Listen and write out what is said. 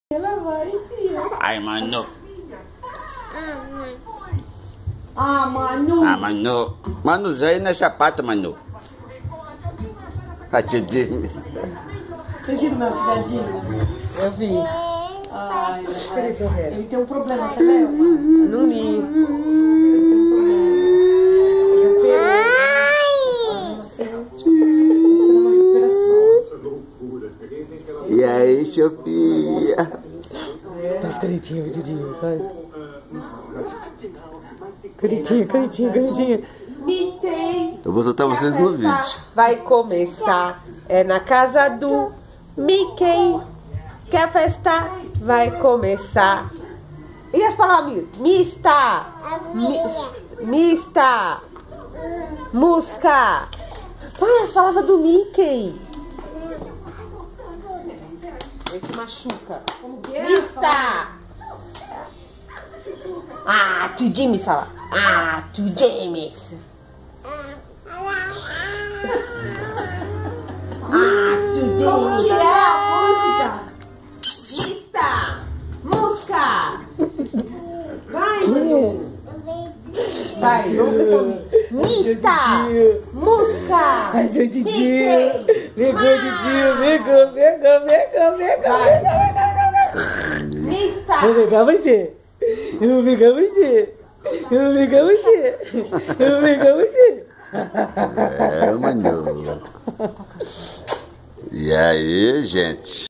Ela vai, filha. Ai, Manu. Ah, Manu. Ah, Manu. Manu, aí não é sapato, Manu. A tia James. Vocês viram meu filhadinho? Eu vi. Ai, ele tem um problema, você leu? Não li. Ele tem um problema. Ele operou. Esperando uma recuperação. E aí, Sofia? Faz caretinha, Didinho, sai. Caretinha, caretinha, caretinha. Mickey. Eu vou soltar vocês no vídeo. Vai começar. É na casa do Mickey. Que a festa vai começar. E as palavras? Mista. Mista. Musca. Vai as palavras do Mickey. Esse machuca. Mista. Ah, tu James fala. Ah, tu James. Ah, tu Como que James. é a música? Mista. Musca. Vai, Manu. Vai, vamos cantar. Mista. Musca. Ai, seu Didinho. Mickey. Pegou, Didinho. Pegou, pegou, pegou, pegou. Mista. Vou pegar você. Eu vou pegar você. Eu vou pegar você. Eu vou pegar você. É, Manu. E aí, gente?